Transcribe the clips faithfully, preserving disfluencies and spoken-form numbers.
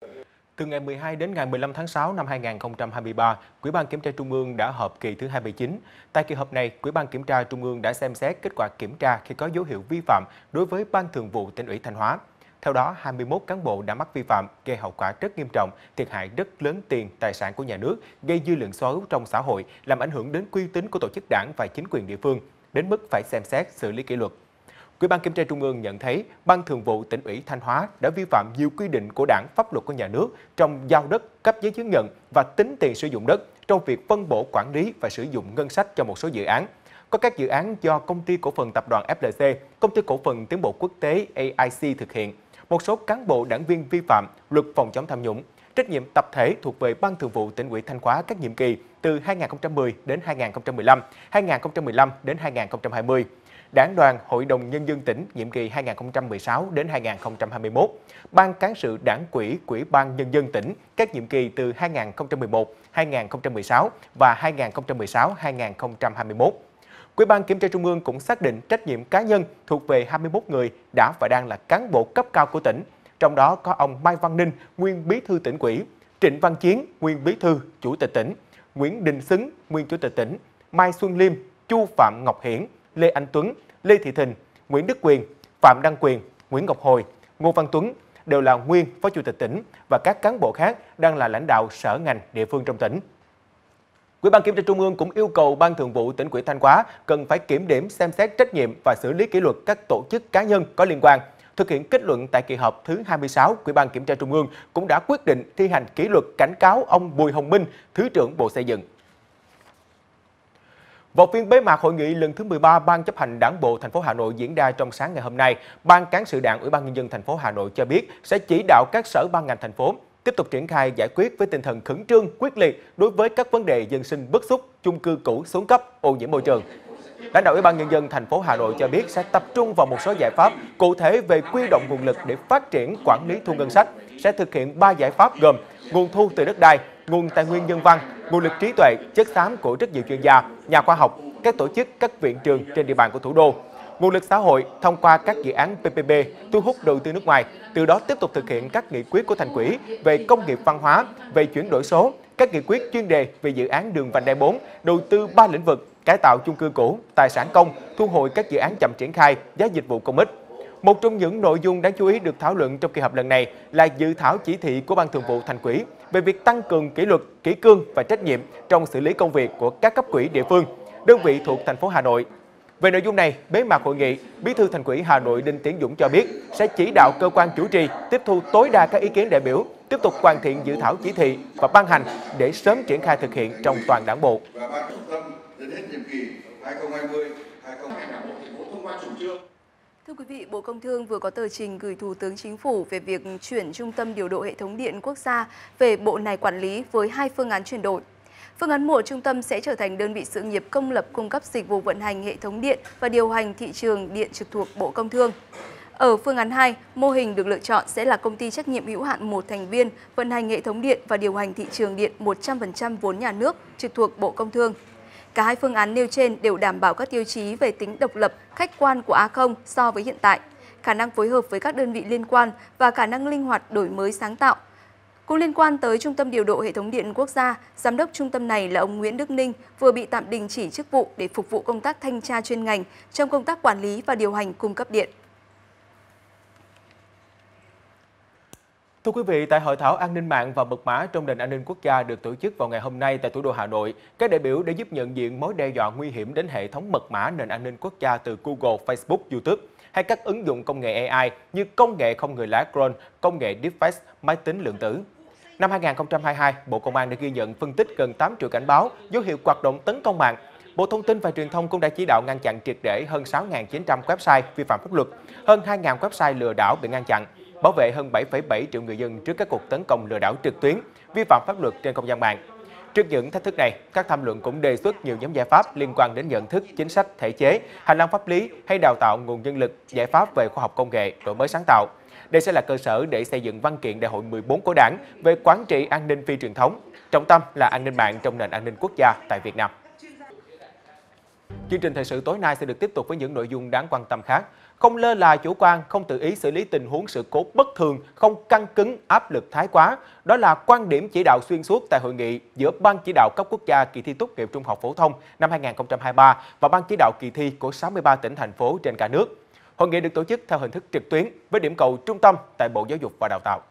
Từ ngày mười hai đến ngày mười lăm tháng sáu năm hai nghìn không trăm hai mươi ba, Ủy ban Kiểm tra Trung ương đã họp kỳ thứ hai mươi chín. Tại kỳ họp này, Ủy ban Kiểm tra Trung ương đã xem xét kết quả kiểm tra khi có dấu hiệu vi phạm đối với Ban Thường vụ Tỉnh ủy Thanh Hóa. Theo đó, hai mươi mốt cán bộ đã mắc vi phạm, gây hậu quả rất nghiêm trọng, thiệt hại rất lớn tiền, tài sản của nhà nước, gây dư luận xấu trong xã hội, làm ảnh hưởng đến uy tín của tổ chức đảng và chính quyền địa phương, đến mức phải xem xét xử lý kỷ luật. Ủy ban Kiểm tra Trung ương nhận thấy Ban Thường vụ Tỉnh ủy Thanh Hóa đã vi phạm nhiều quy định của Đảng, pháp luật của nhà nước trong giao đất, cấp giấy chứng nhận và tính tiền sử dụng đất trong việc phân bổ, quản lý và sử dụng ngân sách cho một số dự án. Có các dự án do Công ty Cổ phần Tập đoàn ép lờ xê, Công ty Cổ phần Tiến bộ Quốc tế a i xê thực hiện. Một số cán bộ đảng viên vi phạm luật phòng chống tham nhũng. Trách nhiệm tập thể thuộc về Ban Thường vụ Tỉnh ủy Thanh Hóa các nhiệm kỳ từ hai nghìn không trăm mười đến hai nghìn không trăm mười lăm, hai nghìn không trăm mười lăm đến hai nghìn không trăm hai mươi. Đảng đoàn Hội đồng Nhân dân tỉnh nhiệm kỳ hai nghìn không trăm mười sáu đến hai nghìn không trăm hai mươi mốt, Ban cán sự Đảng ủy Ủy ban Nhân dân tỉnh các nhiệm kỳ từ hai nghìn không trăm mười một, hai nghìn không trăm mười sáu và hai nghìn không trăm mười sáu đến hai nghìn không trăm hai mươi mốt. Ủy ban Kiểm tra Trung ương cũng xác định trách nhiệm cá nhân thuộc về hai mươi mốt người đã và đang là cán bộ cấp cao của tỉnh, trong đó có ông Mai Văn Ninh, nguyên Bí thư Tỉnh ủy, Trịnh Văn Chiến, nguyên Bí thư, Chủ tịch tỉnh, Nguyễn Đình Xứng, nguyên Chủ tịch tỉnh, Mai Xuân Liêm, Chu Phạm Ngọc Hiển, Lê Anh Tuấn, Lê Thị Thìn, Nguyễn Đức Quyền, Phạm Đăng Quyền, Nguyễn Ngọc Hồi, Ngô Văn Tuấn đều là nguyên Phó Chủ tịch tỉnh và các cán bộ khác đang là lãnh đạo sở ngành địa phương trong tỉnh. Ủy ban Kiểm tra Trung ương cũng yêu cầu Ban Thường vụ Tỉnh ủy Thanh Hóa cần phải kiểm điểm, xem xét trách nhiệm và xử lý kỷ luật các tổ chức cá nhân có liên quan. Thực hiện kết luận tại kỳ họp thứ hai mươi sáu, Ủy ban Kiểm tra Trung ương cũng đã quyết định thi hành kỷ luật cảnh cáo ông Bùi Hồng Minh, Thứ trưởng Bộ Xây dựng. Vào phiên bế mạc hội nghị lần thứ mười ba Ban chấp hành Đảng bộ thành phố Hà Nội diễn ra trong sáng ngày hôm nay, Ban cán sự Đảng Ủy ban Nhân dân thành phố Hà Nội cho biết sẽ chỉ đạo các sở ban ngành thành phố tiếp tục triển khai giải quyết với tinh thần khẩn trương, quyết liệt đối với các vấn đề dân sinh bức xúc, chung cư cũ xuống cấp, ô nhiễm môi trường. Lãnh đạo Ủy ban Nhân dân thành phố Hà Nội cho biết sẽ tập trung vào một số giải pháp cụ thể về quy động nguồn lực để phát triển quản lý thu ngân sách, sẽ thực hiện ba giải pháp gồm nguồn thu từ đất đai, nguồn tài nguyên nhân văn, nguồn lực trí tuệ, chất xám của rất nhiều chuyên gia, nhà khoa học, các tổ chức, các viện trường trên địa bàn của thủ đô. Nguồn lực xã hội thông qua các dự án pê pê pê, thu hút đầu tư nước ngoài, từ đó tiếp tục thực hiện các nghị quyết của Thành ủy về công nghiệp văn hóa, về chuyển đổi số, các nghị quyết chuyên đề về dự án đường vành đai bốn, đầu tư ba lĩnh vực, cải tạo chung cư cũ, tài sản công, thu hồi các dự án chậm triển khai, giá dịch vụ công ích. Một trong những nội dung đáng chú ý được thảo luận trong kỳ họp lần này là dự thảo chỉ thị của Ban Thường vụ Thành ủy về việc tăng cường kỷ luật, kỷ cương và trách nhiệm trong xử lý công việc của các cấp ủy địa phương, đơn vị thuộc thành phố Hà Nội. Về nội dung này, bế mạc hội nghị, Bí thư Thành ủy Hà Nội Đinh Tiến Dũng cho biết sẽ chỉ đạo cơ quan chủ trì tiếp thu tối đa các ý kiến đại biểu, tiếp tục hoàn thiện dự thảo chỉ thị và ban hành để sớm triển khai thực hiện trong toàn Đảng bộ. Thưa quý vị, Bộ Công Thương vừa có tờ trình gửi Thủ tướng Chính phủ về việc chuyển Trung tâm Điều độ Hệ thống Điện Quốc gia về bộ này quản lý với hai phương án chuyển đổi. Phương án một, trung tâm sẽ trở thành đơn vị sự nghiệp công lập cung cấp dịch vụ vận hành hệ thống điện và điều hành thị trường điện trực thuộc Bộ Công Thương. Ở phương án hai, mô hình được lựa chọn sẽ là công ty trách nhiệm hữu hạn một thành viên vận hành hệ thống điện và điều hành thị trường điện một trăm phần trăm vốn nhà nước trực thuộc Bộ Công Thương. Cả hai phương án nêu trên đều đảm bảo các tiêu chí về tính độc lập, khách quan của a không so với hiện tại, khả năng phối hợp với các đơn vị liên quan và khả năng linh hoạt đổi mới sáng tạo. Cũng liên quan tới Trung tâm Điều độ Hệ thống Điện Quốc gia, Giám đốc trung tâm này là ông Nguyễn Đức Ninh vừa bị tạm đình chỉ chức vụ để phục vụ công tác thanh tra chuyên ngành trong công tác quản lý và điều hành cung cấp điện. Thưa quý vị, tại Hội thảo an ninh mạng và mật mã trong nền an ninh quốc gia được tổ chức vào ngày hôm nay tại thủ đô Hà Nội, các đại biểu đã giúp nhận diện mối đe dọa nguy hiểm đến hệ thống mật mã nền an ninh quốc gia từ Google, Facebook, YouTube, hay các ứng dụng công nghệ a i như công nghệ không người lái drone, công nghệ deepfake, máy tính lượng tử. Năm hai nghìn không trăm hai mươi hai, Bộ Công an đã ghi nhận phân tích gần tám triệu cảnh báo dấu hiệu hoạt động tấn công mạng. Bộ Thông tin và Truyền thông cũng đã chỉ đạo ngăn chặn triệt để hơn sáu nghìn chín trăm website vi phạm pháp luật, hơn hai nghìn website lừa đảo bị ngăn chặn, bảo vệ hơn bảy phẩy bảy triệu người dân trước các cuộc tấn công lừa đảo trực tuyến, vi phạm pháp luật trên không gian mạng. Trước những thách thức này, các tham luận cũng đề xuất nhiều nhóm giải pháp liên quan đến nhận thức, chính sách, thể chế, hành lang pháp lý hay đào tạo nguồn nhân lực, giải pháp về khoa học công nghệ, đổi mới sáng tạo. Đây sẽ là cơ sở để xây dựng văn kiện Đại hội mười bốn của Đảng về quản trị an ninh phi truyền thống, trọng tâm là an ninh mạng trong nền an ninh quốc gia tại Việt Nam. Chương trình thời sự tối nay sẽ được tiếp tục với những nội dung đáng quan tâm khác. Không lơ là chủ quan, không tự ý xử lý tình huống sự cố bất thường, không căng cứng áp lực thái quá. Đó là quan điểm chỉ đạo xuyên suốt tại hội nghị giữa Ban chỉ đạo cấp quốc gia kỳ thi tốt nghiệp trung học phổ thông năm hai nghìn không trăm hai mươi ba và Ban chỉ đạo kỳ thi của sáu mươi ba tỉnh thành phố trên cả nước. Hội nghị được tổ chức theo hình thức trực tuyến với điểm cầu trung tâm tại Bộ Giáo dục và Đào tạo.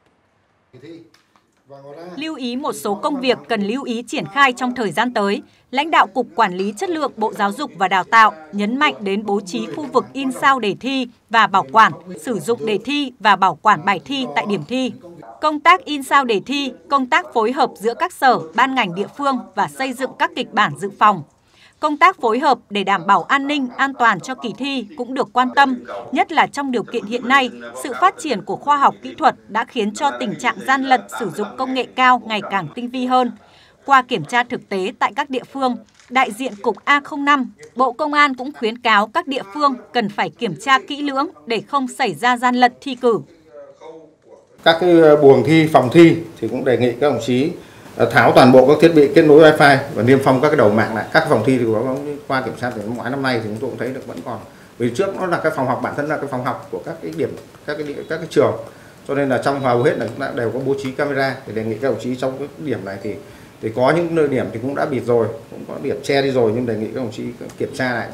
Lưu ý một số công việc cần lưu ý triển khai trong thời gian tới. Lãnh đạo Cục Quản lý Chất lượng Bộ Giáo dục và Đào tạo nhấn mạnh đến bố trí khu vực in sao đề thi và bảo quản, sử dụng đề thi và bảo quản bài thi tại điểm thi. Công tác in sao đề thi, công tác phối hợp giữa các sở, ban ngành địa phương và xây dựng các kịch bản dự phòng. Công tác phối hợp để đảm bảo an ninh, an toàn cho kỳ thi cũng được quan tâm, nhất là trong điều kiện hiện nay, sự phát triển của khoa học kỹ thuật đã khiến cho tình trạng gian lận sử dụng công nghệ cao ngày càng tinh vi hơn. Qua kiểm tra thực tế tại các địa phương, đại diện Cục A không năm, Bộ Công an cũng khuyến cáo các địa phương cần phải kiểm tra kỹ lưỡng để không xảy ra gian lận thi cử. Các cái buồng thi, phòng thi thì cũng đề nghị các đồng chí tháo toàn bộ các thiết bị kết nối Wi-Fi và niêm phong các cái đầu mạng lại. Các phòng thi thì có qua kiểm tra thì mỗi năm nay thì chúng tôi cũng thấy được vẫn còn. Vì trước nó là cái phòng học, bản thân là cái phòng học của các cái điểm, các cái các cái trường, cho nên là trong hầu hết là cũng đã đều có bố trí camera. Thì đề nghị các đồng chí trong cái điểm này thì thì có những nơi điểm thì cũng đã bịt rồi, cũng có điểm che đi rồi, nhưng đề nghị các đồng chí kiểm tra lại.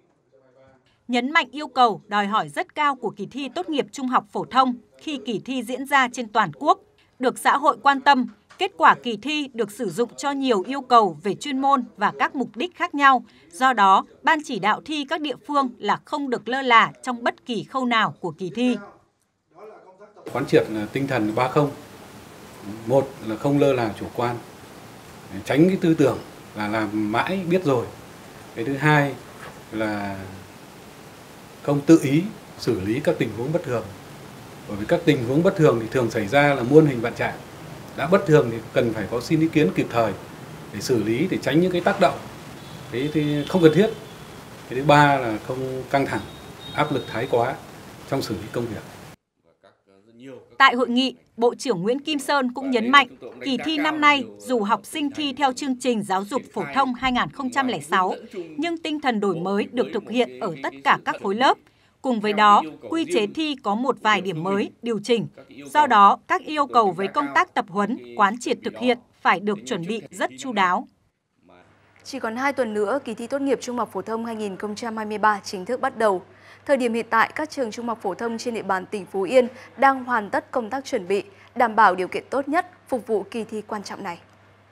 Nhấn mạnh yêu cầu đòi hỏi rất cao của kỳ thi tốt nghiệp trung học phổ thông khi kỳ thi diễn ra trên toàn quốc, được xã hội quan tâm. Kết quả kỳ thi được sử dụng cho nhiều yêu cầu về chuyên môn và các mục đích khác nhau. Do đó, Ban chỉ đạo thi các địa phương là không được lơ là trong bất kỳ khâu nào của kỳ thi. Quán triệt là tinh thần ba không. Một là không lơ là chủ quan, tránh cái tư tưởng là làm mãi biết rồi. Cái thứ hai là không tự ý xử lý các tình huống bất thường. Bởi vì các tình huống bất thường thì thường xảy ra là muôn hình vạn trạng. Đã bất thường thì cần phải có xin ý kiến kịp thời để xử lý, để tránh những cái tác động thế thì không cần thiết. Cái thứ ba là không căng thẳng, áp lực thái quá trong xử lý công việc. Tại hội nghị, Bộ trưởng Nguyễn Kim Sơn cũng nhấn mạnh, kỳ thi năm nay dù học sinh thi theo chương trình giáo dục phổ thông hai nghìn không trăm lẻ sáu, nhưng tinh thần đổi mới được thực hiện ở tất cả các khối lớp. Cùng với đó, quy chế thi có một vài điểm mới, điều chỉnh. Do đó, các yêu cầu với công tác tập huấn, quán triệt thực hiện phải được chuẩn bị rất chu đáo. Chỉ còn hai tuần nữa, kỳ thi tốt nghiệp trung học phổ thông hai nghìn không trăm hai mươi ba chính thức bắt đầu. Thời điểm hiện tại, các trường trung học phổ thông trên địa bàn tỉnh Phú Yên đang hoàn tất công tác chuẩn bị, đảm bảo điều kiện tốt nhất phục vụ kỳ thi quan trọng này.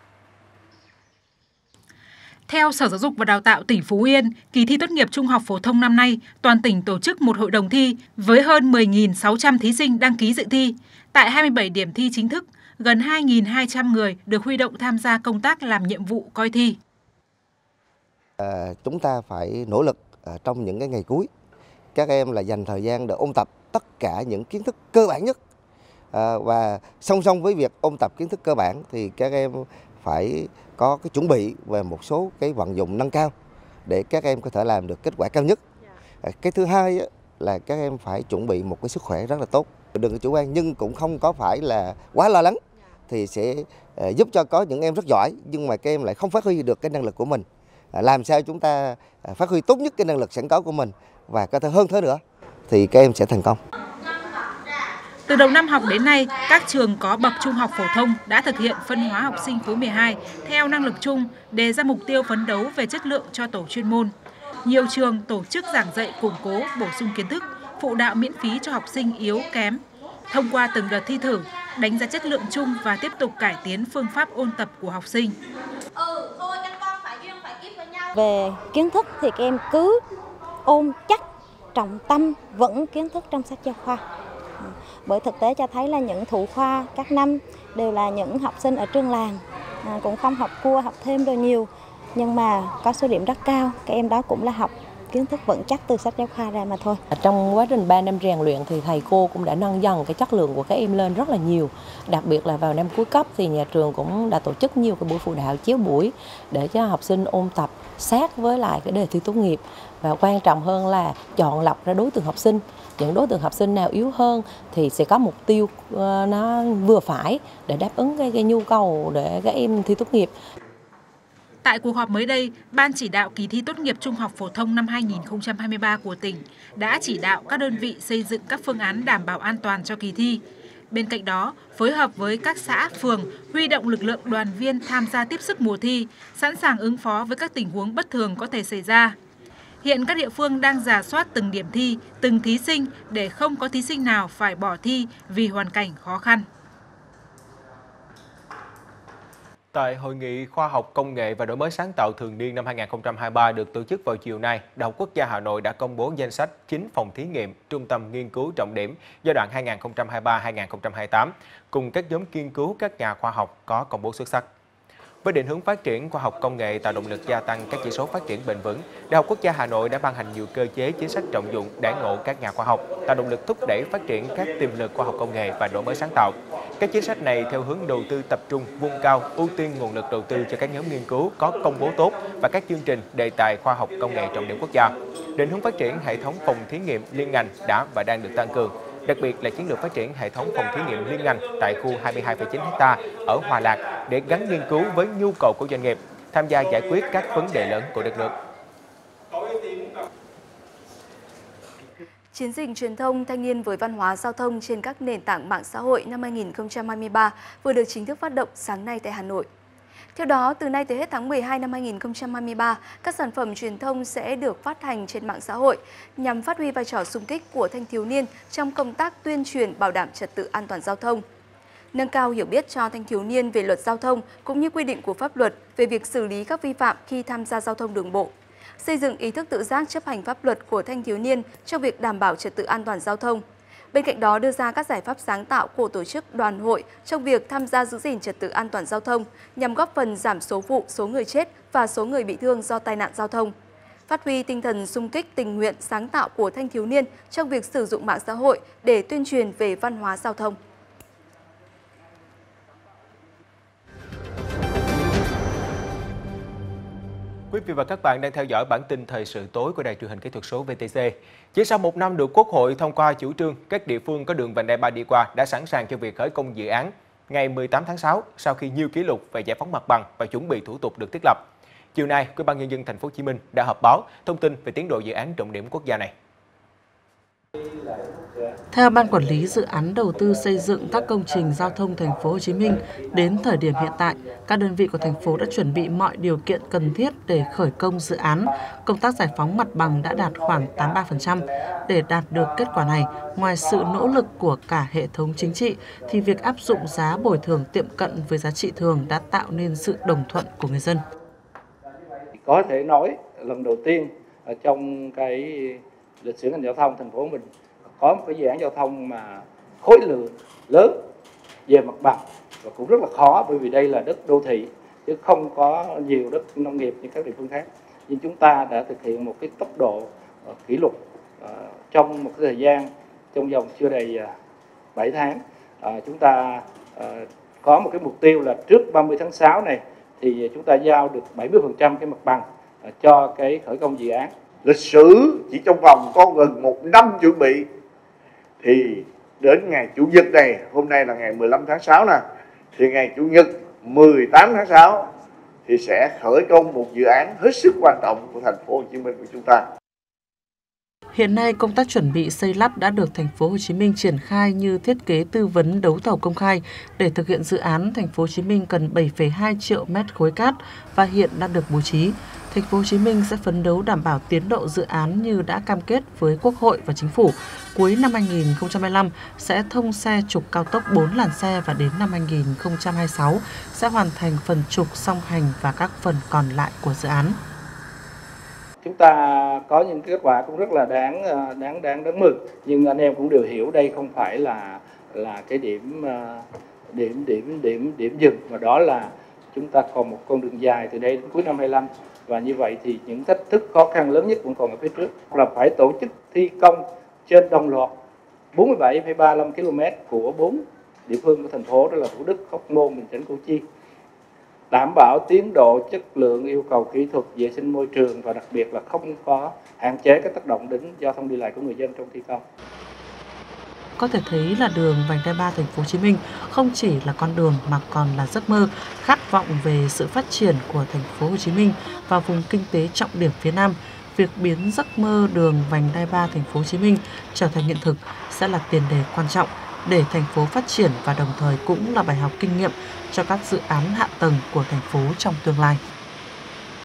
Theo Sở Giáo dục và Đào tạo tỉnh Phú Yên, kỳ thi tốt nghiệp trung học phổ thông năm nay, toàn tỉnh tổ chức một hội đồng thi với hơn mười nghìn sáu trăm thí sinh đăng ký dự thi. Tại hai mươi bảy điểm thi chính thức, gần hai nghìn hai trăm người được huy động tham gia công tác làm nhiệm vụ coi thi. À, chúng ta phải nỗ lực à, trong những cái ngày cuối. Các em là dành thời gian để ôn tập tất cả những kiến thức cơ bản nhất. À, và song song với việc ôn tập kiến thức cơ bản thì các em phải có cái chuẩn bị về một số cái vận dụng nâng cao để các em có thể làm được kết quả cao nhất. Cái thứ hai là các em phải chuẩn bị một cái sức khỏe rất là tốt. Đừng chủ quan nhưng cũng không có phải là quá lo lắng thì sẽ giúp cho có những em rất giỏi nhưng mà các em lại không phát huy được cái năng lực của mình. Làm sao chúng ta phát huy tốt nhất cái năng lực sẵn có của mình và có thể hơn thế nữa thì các em sẽ thành công. Từ đầu năm học đến nay, các trường có bậc trung học phổ thông đã thực hiện phân hóa học sinh khối mười hai theo năng lực chung, đề ra mục tiêu phấn đấu về chất lượng cho tổ chuyên môn. Nhiều trường tổ chức giảng dạy củng cố, bổ sung kiến thức, phụ đạo miễn phí cho học sinh yếu kém. Thông qua từng đợt thi thử, đánh giá chất lượng chung và tiếp tục cải tiến phương pháp ôn tập của học sinh. Về kiến thức thì các em cứ ôn chắc, trọng tâm, vững kiến thức trong sách giáo khoa. Bởi thực tế cho thấy là những thủ khoa các năm đều là những học sinh ở trường làng, à, cũng không học cua, học thêm rồi nhiều, nhưng mà có số điểm rất cao, các em đó cũng là học kiến thức vững chắc từ sách giáo khoa ra mà thôi. Trong quá trình ba năm rèn luyện thì thầy cô cũng đã nâng dần cái chất lượng của các em lên rất là nhiều. Đặc biệt là vào năm cuối cấp thì nhà trường cũng đã tổ chức nhiều cái buổi phụ đạo chéo buổi để cho học sinh ôn tập sát với lại cái đề thi tốt nghiệp. Và quan trọng hơn là chọn lọc ra đối tượng học sinh. Những đối tượng học sinh nào yếu hơn thì sẽ có mục tiêu nó vừa phải để đáp ứng cái, cái nhu cầu để các em thi tốt nghiệp. Tại cuộc họp mới đây, Ban chỉ đạo kỳ thi tốt nghiệp trung học phổ thông năm hai nghìn không trăm hai mươi ba của tỉnh đã chỉ đạo các đơn vị xây dựng các phương án đảm bảo an toàn cho kỳ thi. Bên cạnh đó, phối hợp với các xã, phường, huy động lực lượng đoàn viên tham gia tiếp sức mùa thi, sẵn sàng ứng phó với các tình huống bất thường có thể xảy ra. Hiện các địa phương đang rà soát từng điểm thi, từng thí sinh để không có thí sinh nào phải bỏ thi vì hoàn cảnh khó khăn. Tại Hội nghị Khoa học Công nghệ và Đổi mới sáng tạo thường niên năm hai nghìn không trăm hai mươi ba được tổ chức vào chiều nay, Đại học Quốc gia Hà Nội đã công bố danh sách chín phòng thí nghiệm, trung tâm nghiên cứu trọng điểm giai đoạn hai nghìn không trăm hai mươi ba đến hai nghìn không trăm hai mươi tám, cùng các nhóm nghiên cứu các nhà khoa học có công bố xuất sắc. Với định hướng phát triển khoa học công nghệ tạo động lực gia tăng các chỉ số phát triển bền vững, Đại học Quốc gia Hà Nội đã ban hành nhiều cơ chế chính sách trọng dụng đãi ngộ các nhà khoa học, tạo động lực thúc đẩy phát triển các tiềm lực khoa học công nghệ và đổi mới sáng tạo. Các chính sách này theo hướng đầu tư tập trung, vung cao, ưu tiên nguồn lực đầu tư cho các nhóm nghiên cứu có công bố tốt và các chương trình đề tài khoa học công nghệ trọng điểm quốc gia. Định hướng phát triển hệ thống phòng thí nghiệm liên ngành đã và đang được tăng cường. Đặc biệt là chiến lược phát triển hệ thống phòng thí nghiệm liên ngành tại khu hai mươi hai phẩy chín héc ta ở Hòa Lạc để gắn nghiên cứu với nhu cầu của doanh nghiệp, tham gia giải quyết các vấn đề lớn của đất nước. Chiến dịch truyền thông thanh niên với văn hóa giao thông trên các nền tảng mạng xã hội năm hai nghìn không trăm hai mươi ba vừa được chính thức phát động sáng nay tại Hà Nội. Theo đó, từ nay tới hết tháng mười hai năm hai nghìn không trăm hai mươi ba, các sản phẩm truyền thông sẽ được phát hành trên mạng xã hội nhằm phát huy vai trò xung kích của thanh thiếu niên trong công tác tuyên truyền bảo đảm trật tự an toàn giao thông, nâng cao hiểu biết cho thanh thiếu niên về luật giao thông cũng như quy định của pháp luật về việc xử lý các vi phạm khi tham gia giao thông đường bộ, xây dựng ý thức tự giác chấp hành pháp luật của thanh thiếu niên trong việc đảm bảo trật tự an toàn giao thông. Bên cạnh đó, đưa ra các giải pháp sáng tạo của tổ chức đoàn hội trong việc tham gia giữ gìn trật tự an toàn giao thông nhằm góp phần giảm số vụ, số người chết và số người bị thương do tai nạn giao thông. Phát huy tinh thần xung kích tình nguyện sáng tạo của thanh thiếu niên trong việc sử dụng mạng xã hội để tuyên truyền về văn hóa giao thông. Quý vị và các bạn đang theo dõi bản tin thời sự tối của Đài truyền hình kỹ thuật số vê tê xê. Chỉ sau một năm được Quốc hội thông qua chủ trương, các địa phương có đường vành đai ba đi qua đã sẵn sàng cho việc khởi công dự án. Ngày mười tám tháng sáu, sau khi nhiều kỷ lục về giải phóng mặt bằng và chuẩn bị thủ tục được thiết lập, chiều nay, Ủy ban nhân dân thành phố Hồ Chí Minh đã họp báo thông tin về tiến độ dự án trọng điểm quốc gia này. Theo Ban Quản lý Dự án Đầu tư xây dựng các công trình giao thông thành phố Hồ Chí Minh, đến thời điểm hiện tại, các đơn vị của thành phố đã chuẩn bị mọi điều kiện cần thiết để khởi công dự án. Công tác giải phóng mặt bằng đã đạt khoảng tám mươi ba phần trăm. Để đạt được kết quả này, ngoài sự nỗ lực của cả hệ thống chính trị, thì việc áp dụng giá bồi thường tiệm cận với giá trị thường đã tạo nên sự đồng thuận của người dân. Có thể nói lần đầu tiên trong cái lịch sử ngành giao thông thành phố mình có một cái dự án giao thông mà khối lượng lớn về mặt bằng và cũng rất là khó, bởi vì đây là đất đô thị chứ không có nhiều đất nông nghiệp như các địa phương khác. Nhưng chúng ta đã thực hiện một cái tốc độ uh, kỷ lục uh, trong một cái thời gian trong vòng chưa đầy uh, bảy tháng. Uh, chúng ta uh, có một cái mục tiêu là trước ba mươi tháng sáu này thì chúng ta giao được bảy mươi phần trăm cái mặt bằng uh, cho cái khởi công dự án. Lịch sử chỉ trong vòng có gần một năm chuẩn bị thì đến ngày Chủ nhật này, hôm nay là ngày mười lăm tháng sáu nè, thì ngày Chủ nhật mười tám tháng sáu thì sẽ khởi công một dự án hết sức quan trọng của thành phố Hồ Chí Minh của chúng ta. Hiện nay, công tác chuẩn bị xây lắp đã được thành phố Hồ Chí Minh triển khai như thiết kế tư vấn đấu thầu công khai. Để thực hiện dự án, thành phố Hồ Chí Minh cần bảy phẩy hai triệu mét khối cát và hiện đang được bố trí. Thành phố Hồ Chí Minh sẽ phấn đấu đảm bảo tiến độ dự án như đã cam kết với Quốc hội và Chính phủ. Cuối năm hai nghìn không trăm hai mươi lăm sẽ thông xe trục cao tốc bốn làn xe và đến năm hai nghìn không trăm hai mươi sáu sẽ hoàn thành phần trục song hành và các phần còn lại của dự án. Chúng ta có những kết quả cũng rất là đáng đáng đáng đáng mừng, nhưng anh em cũng đều hiểu đây không phải là là cái điểm điểm điểm điểm điểm dừng, mà đó là chúng ta còn một con đường dài từ đây đến cuối năm hai lăm, và như vậy thì những thách thức khó khăn lớn nhất vẫn còn ở phía trước, là phải tổ chức thi công trên đồng loạt bốn mươi bảy phẩy ba mươi lăm ki lô mét của bốn địa phương của thành phố, đó là Thủ Đức, Hóc Môn, Bình Chánh, Củ Chi, đảm bảo tiến độ, chất lượng, yêu cầu kỹ thuật, vệ sinh môi trường và đặc biệt là không có hạn chế các tác động đến giao thông đi lại của người dân trong thi công. có thể thấy là đường vành đai ba thành phố Hồ Chí Minh không chỉ là con đường mà còn là giấc mơ, khát vọng về sự phát triển của thành phố Hồ Chí Minh và vùng kinh tế trọng điểm phía Nam. Việc biến giấc mơ đường vành đai ba thành phố Hồ Chí Minh trở thành hiện thực sẽ là tiền đề quan trọng để thành phố phát triển và đồng thời cũng là bài học kinh nghiệm cho các dự án hạ tầng của thành phố trong tương lai.